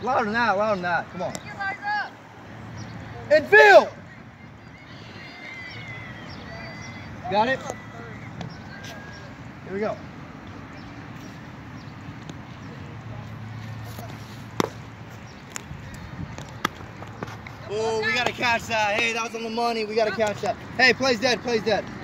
Louder than that, louder than that. Come on. And field! Got it? Here we go. Oh, we gotta catch that. Hey, that was on the money. We gotta catch that. Hey, play's dead, play's dead.